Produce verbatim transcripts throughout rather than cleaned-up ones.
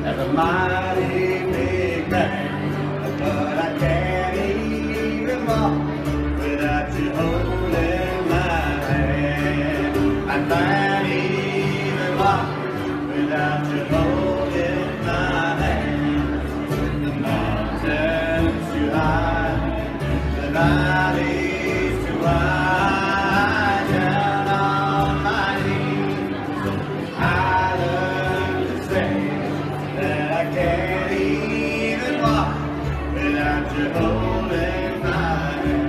as a mighty big man, but I can't even walk without you holding my hand. I can't even walk without you holding my hand. The mountains too high, the valleys too high, down on my knees, I learned to say that I can't even walk without you holding my hand.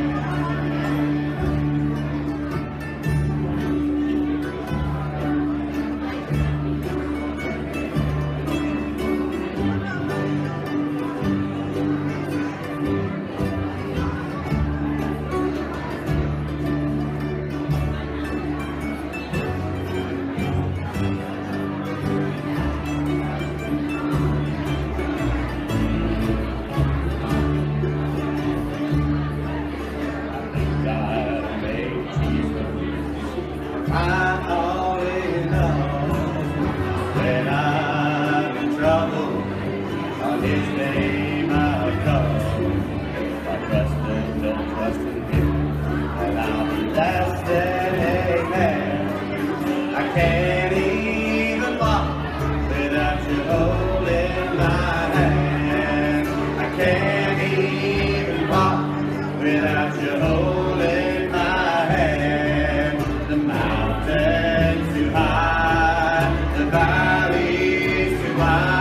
I always know when I'm in trouble, on His name I'll go. I trust Him, don't trust in Him, and I'll be blessed and amen. I can't even walk without you holding my hand. I can't even walk without you holding my hand. The mountains too high, the valleys too wide.